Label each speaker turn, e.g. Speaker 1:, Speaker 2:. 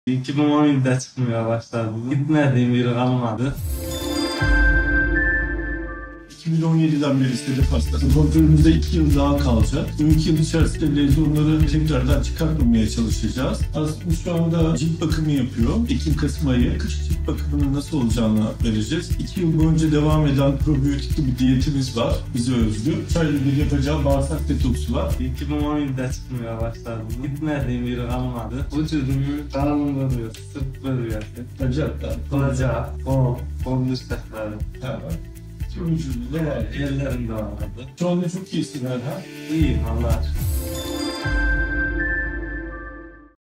Speaker 1: 2017'de çıkmaya başladı. Gitmediğim biri kalmadı.
Speaker 2: 2017'den beri sedef hastası. Kontrolümüzde 2 yıl daha kalacak. Bu 2 yıl içerisinde lezyonları tekrardan çıkartmamaya çalışacağız. Aslında şu anda cilt bakımı yapıyor. Ekim-Kasım ayı kış cilt bakımının nasıl olacağını vereceğiz. 2 yıl boyunca devam eden probiyotikli bir diyetimiz var. Bize özgü. Çaylı bir yapacağı bağırsak detoksu var.
Speaker 1: 2017'de çıkmaya başladı. Gitmediğim biri kalmadı. Vücudumu kanım vuruyor, sırt vuruyor.
Speaker 2: Bacaklar.
Speaker 1: Bacak, kol üstleri.
Speaker 2: Tamam. Vücudunda var.
Speaker 1: Ellerimde vardı.
Speaker 2: Şu anda çok iyisin Erhan.
Speaker 1: İyiyim Allah'a şükür.